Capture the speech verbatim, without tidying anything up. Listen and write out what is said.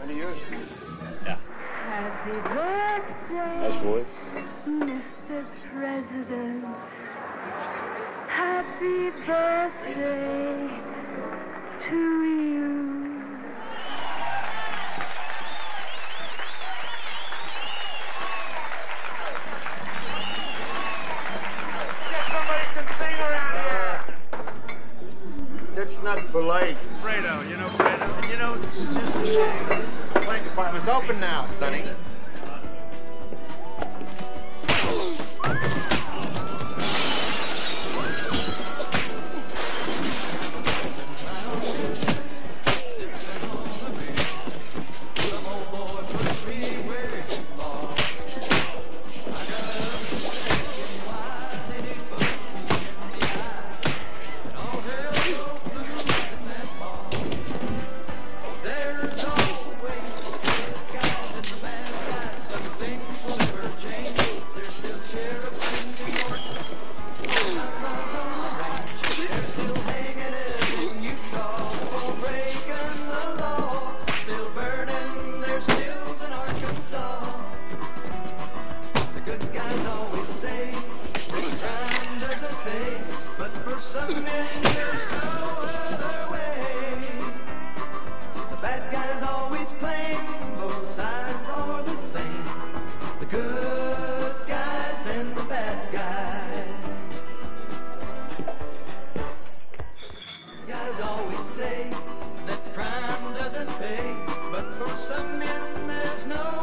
Any yours? Yeah. Happy birthday, Nice voice. Mister President. Happy birthday to you. Get somebody can sing around here. That's not polite. Fredo, you know, Fredo, you know, it's just a shame. Plant department's open now, Sonny. Some men, there's no other way. The bad guys always claim both sides are the same. The good guys and the bad guys. Guys always say that crime doesn't pay, but for some men there's no